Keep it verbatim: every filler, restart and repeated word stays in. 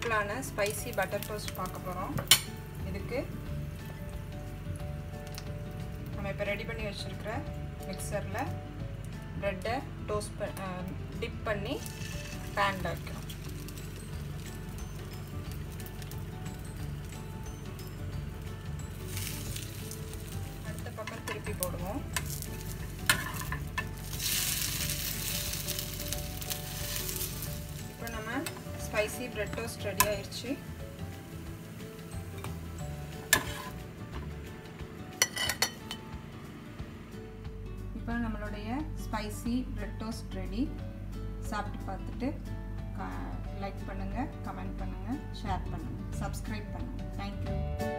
சிம்பிளான spicy butter toast பார்க்க போகிறோம். இதுக்கு நம்ம இப்போ ரெடி பண்ணி வச்சுருக்கிற மிக்சரில் ப்ரெட்டை டோஸ்ட் ப டிப் பண்ணி பேனில் வைக்கிறோம். அடுத்த பக்கம் திருப்பி போடுவோம். இப்போ நம்ம ஸ்பைசி பிரெட் டோஸ்ட் ரெடி ஆயிடுச்சு. இப்போ நம்மளுடைய ஸ்பைசி பிரெட் டோஸ்ட் ரெடி. சாப்பிட்டு பார்த்துட்டு லைக் பண்ணுங்கள், கமெண்ட் பண்ணுங்கள், ஷேர் பண்ணுங்கள், சப்ஸ்கிரைப் பண்ணுங்கள். தேங்க்யூ.